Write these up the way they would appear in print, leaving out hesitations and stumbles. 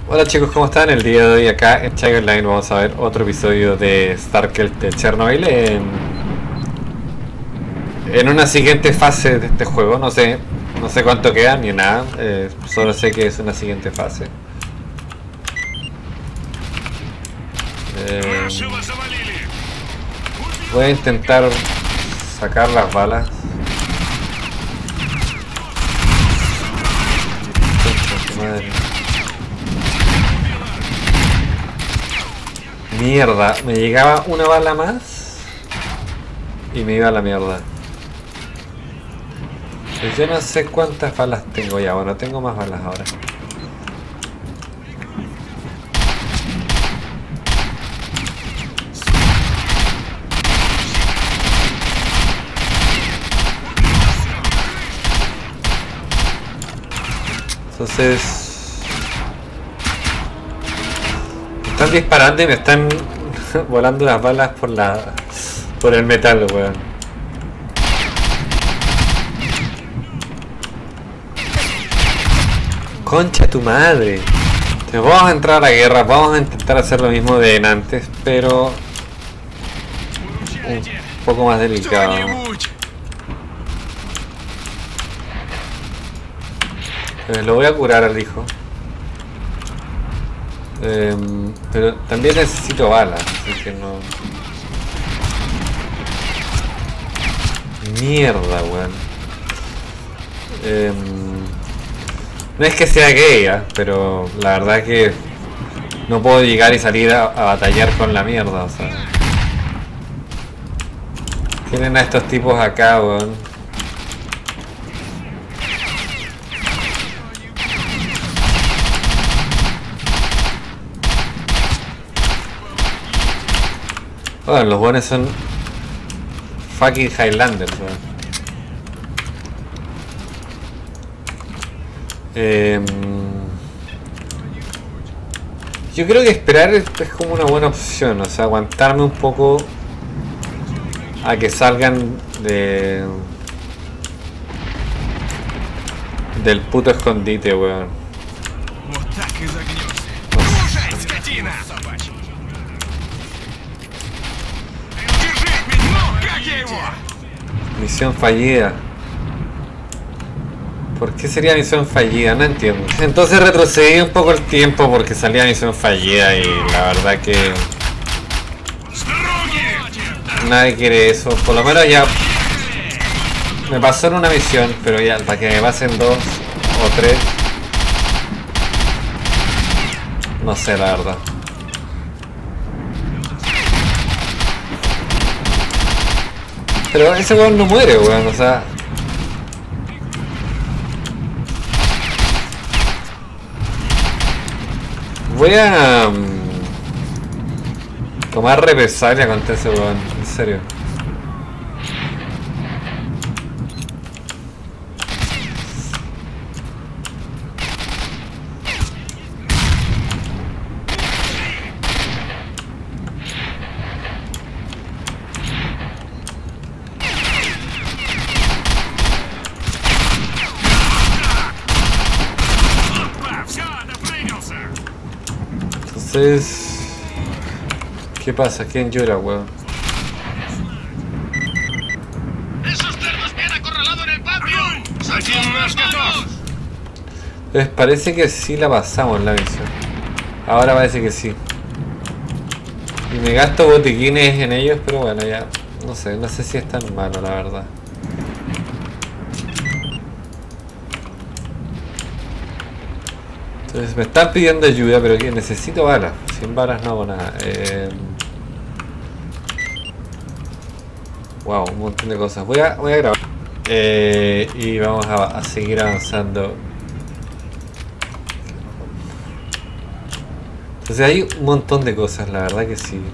Hola chicos, ¿cómo están? El día de hoy acá en Chai Online vamos a ver otro episodio de Starkel de Chernobyl en una siguiente fase de este juego. No sé cuánto queda ni nada, solo sé que es una siguiente fase. Voy a intentar sacar las balas. Madre. Mierda, me llegaba una bala más y me iba a la mierda. Pues yo no sé cuántas balas tengo ya, bueno, tengo más balas ahora. Entonces... están disparando y me están volando las balas por el metal, weón. Concha tu madre. Entonces vamos a entrar a la guerra, vamos a intentar hacer lo mismo de antes, pero un poco más delicado. Lo voy a curar al hijo. Pero también necesito balas, así que no... Mierda, weón. No es que sea gay, pero la verdad que no puedo llegar y salir a batallar con la mierda, o sea. Tienen a estos tipos acá, weón. Bueno, los buenos son fucking Highlanders, weón. Yo creo que esperar es como una buena opción, o sea, aguantarme un poco a que salgan del puto escondite, weón. Misión fallida. ¿Por qué sería misión fallida? No entiendo. Entonces retrocedí un poco el tiempo porque salía misión fallida y la verdad que nadie quiere eso. Por lo menos ya me pasó en una misión, pero ya para que me pasen 2 o 3 no sé, la verdad. Pero ese weón no muere, weón, o sea. Voy a tomar represalia contra ese weón, en serio. Entonces, ¿qué pasa? ¿Quién llora, weón? ¡Esos cerdos me han acorralado en el patio! ¡Saquen más gatos! Pues parece que sí la pasamos la misión. Ahora parece que sí. Y me gasto botiquines en ellos, pero bueno, ya no sé si es tan malo, la verdad. Entonces me están pidiendo ayuda, pero que necesito balas. Sin balas no hago nada. Wow, un montón de cosas. Voy a grabar. Y vamos a seguir avanzando. Entonces hay un montón de cosas, la verdad que sí.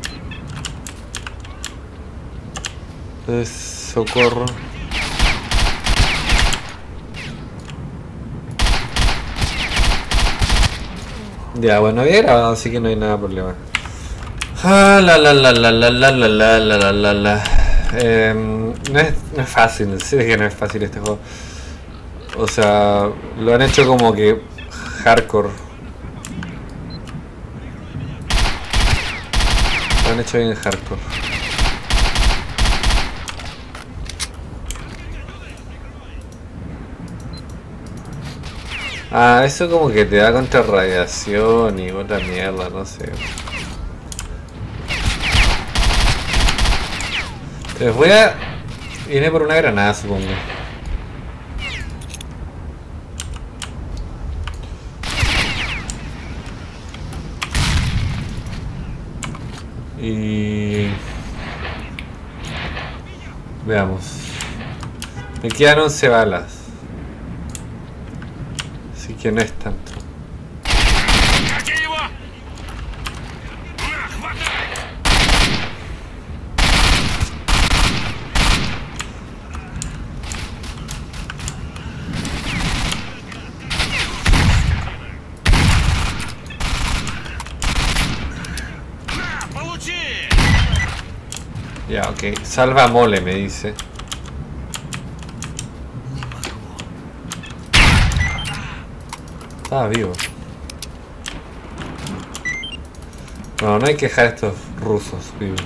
Entonces, socorro. Ya, bueno, había grabado, así que no hay nada de problema. No es fácil, en serio que no es fácil este juego. O sea, lo han hecho como que hardcore. Lo han hecho bien hardcore. Ah, eso como que te da contra radiación y otra mierda, no sé. Les voy a... Viene por una granada, supongo. Y... Veamos. Me quedan 11 balas. Así que no es tanto. Ya, ok. Salva mole, me dice. Estaba vivo. No, no hay que dejar a estos rusos vivos.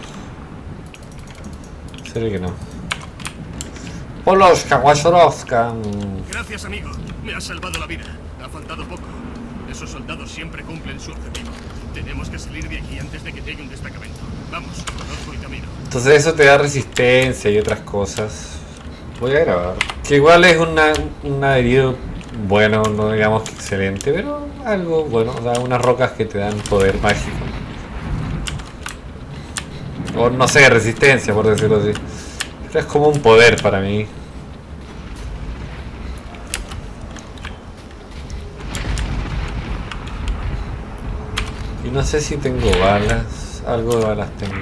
En serio que no. Poloshka, Washorovska. Gracias, amigo. Me has salvado la vida. Ha faltado poco. Esos soldados siempre cumplen su objetivo. Tenemos que salir de aquí antes de que llegue un destacamento. Vamos, conozco el camino. Entonces eso te da resistencia y otras cosas. Voy a grabar. Que igual es un herido bueno, no digamos que excelente, pero algo bueno. Da unas rocas que te dan poder mágico. O no sé, resistencia, por decirlo así. Pero es como un poder para mí. Y no sé si tengo balas. Algo de balas tengo.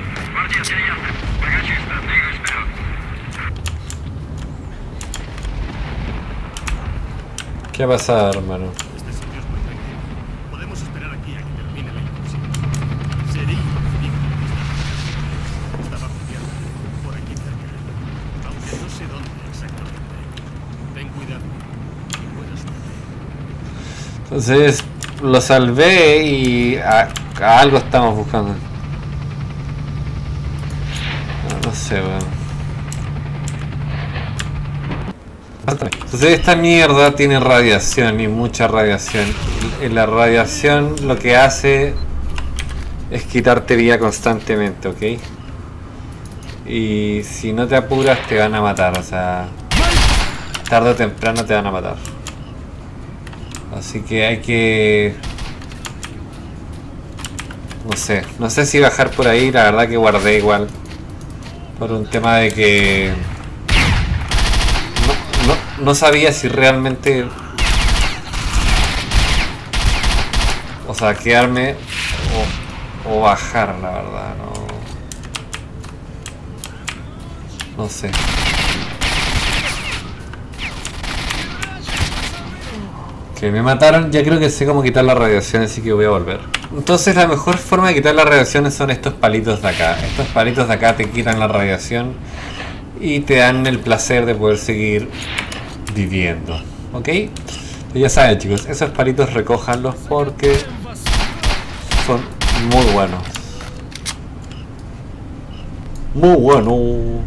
¿Qué ha pasado, hermano? Este sitio es muy tranquilo. Podemos esperar aquí a que termine la incursión. Seré inofensivo. Estaba confiando por aquí cerca, aunque no sé dónde exactamente. Ten cuidado y buena suerte. Entonces lo salvé y a algo estamos buscando. No sé, weón. Entonces esta mierda tiene radiación y mucha radiación. Y la radiación lo que hace es quitarte vida constantemente, ¿ok? Y si no te apuras te van a matar, o sea, tarde o temprano te van a matar. Así que hay que... No sé si bajar por ahí, la verdad que guardé igual. Por un tema de que... No sabía si realmente... O sea, quedarme o bajar, la verdad, no sé. Que me mataron, ya creo que sé cómo quitar la radiación, así que voy a volver. Entonces la mejor forma de quitar la radiación son estos palitos de acá. Estos palitos de acá te quitan la radiación y te dan el placer de poder seguir viviendo, ¿ok? Y ya saben, chicos, esos palitos recójanlos porque son muy buenos. Muy bueno.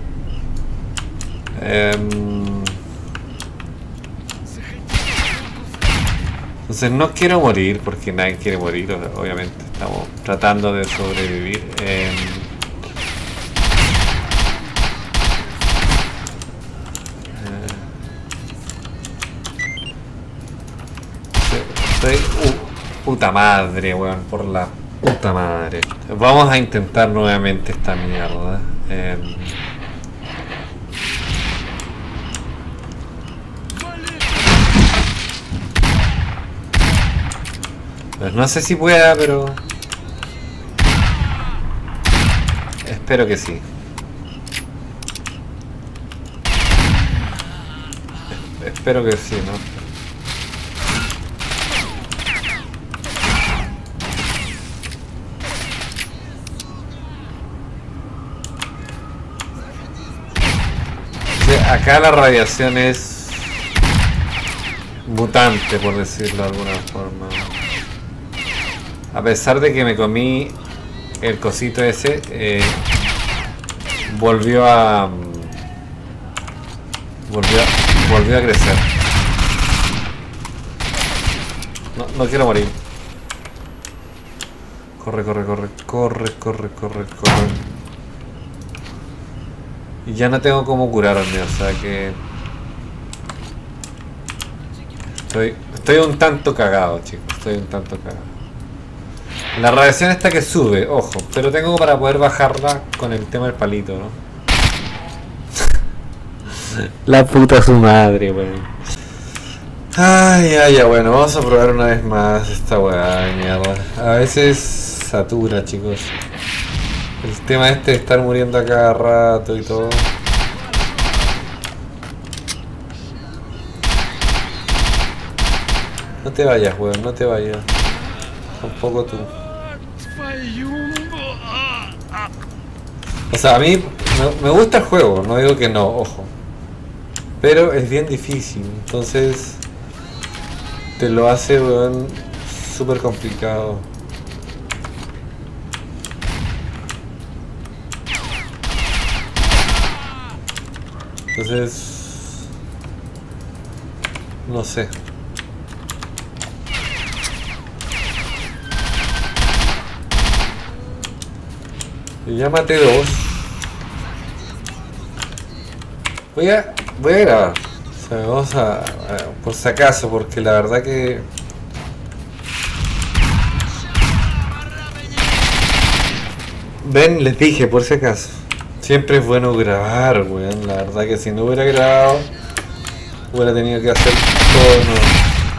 Entonces no quiero morir porque nadie quiere morir, obviamente. Estamos tratando de sobrevivir. Puta madre, weón, por la puta madre. Vamos a intentar nuevamente esta mierda. Pues no sé si pueda, pero... espero que sí. Espero que sí, ¿no? Acá la radiación es mutante, por decirlo de alguna forma. A pesar de que me comí el cosito ese volvió a crecer. No quiero morir. Corre. Y ya no tengo cómo curarme, o sea que estoy un tanto cagado, chicos. Estoy un tanto cagado. La radiación está que sube, ojo, pero tengo para poder bajarla con el tema del palito, ¿no? La puta su madre, weón. Ay, bueno, vamos a probar una vez más esta weá de mierda. A veces satura, chicos. El tema este de estar muriendo a cada rato y todo. No te vayas, weón, no te vayas. Tampoco tú. O sea, a mí me gusta el juego, no digo que no, ojo. Pero es bien difícil, entonces te lo hace, weón, súper complicado. Entonces, no sé. Y ya maté 2. Voy a grabar. O sea, vamos a por si acaso, porque la verdad que ven, les dije por si acaso. Siempre es bueno grabar, weón. La verdad que si no hubiera grabado, hubiera tenido que hacer todo de nuevo.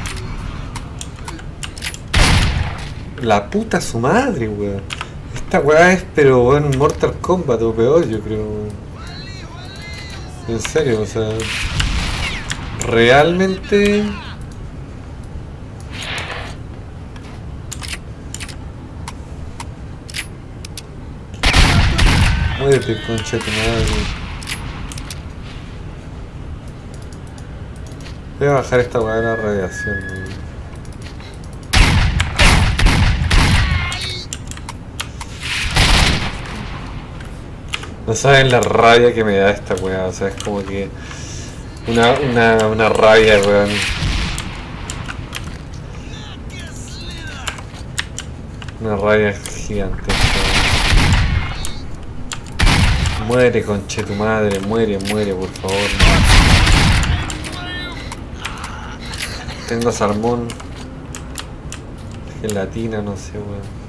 La puta su madre, weón. Esta weá es, pero weón, Mortal Kombat o peor, yo creo, weón. En serio, o sea, realmente muérete, concha de tu madre. Voy a bajar esta weá de la radiación, weón. No saben la rabia que me da esta weá, o sea, es como que una rabia, weón. Una rabia gigante. Muere, conche tu madre, muere, por favor. Tengo salmón, gelatina, no sé, weón.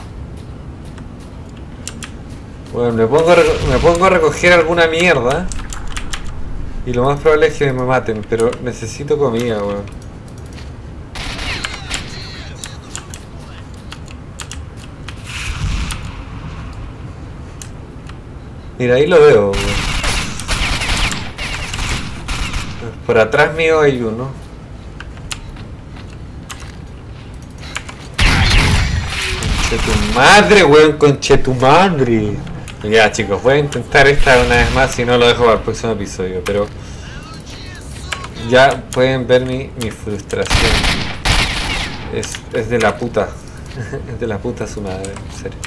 Bueno, me pongo a recoger alguna mierda y lo más probable es que me maten, pero necesito comida, weón. Mira, ahí lo veo, weón. Por atrás mío hay uno. Conche tu madre, weón, conche tu madre. Ya, chicos, voy a intentar esta una vez más, si no lo dejo para el próximo episodio, pero ya pueden ver mi frustración. Es de la puta. Es de la puta su madre, en serio.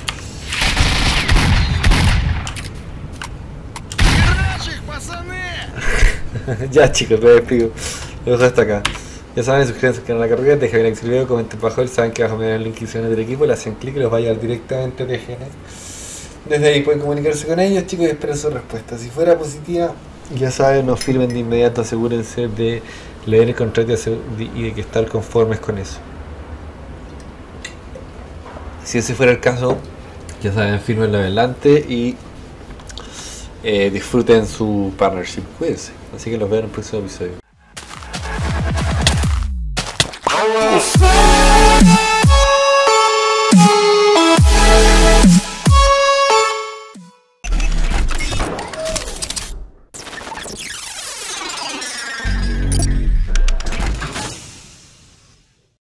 Ya, chicos, me despido. Lo dejo hasta acá. Ya saben, suscríbanse al canal de la carrera, dejen like el video, comenten bajo él, saben que abajo me dan el link y del equipo, le hacen clic y los va a llevar directamente a TGN. Desde ahí pueden comunicarse con ellos, chicos, y esperen su respuesta. Si fuera positiva, ya saben, no firmen de inmediato, asegúrense de leer el contrato y de que estar conformes con eso. Si ese fuera el caso, ya saben, firmenlo adelante y disfruten su partnership. Cuídense. Así que los veo en el próximo episodio.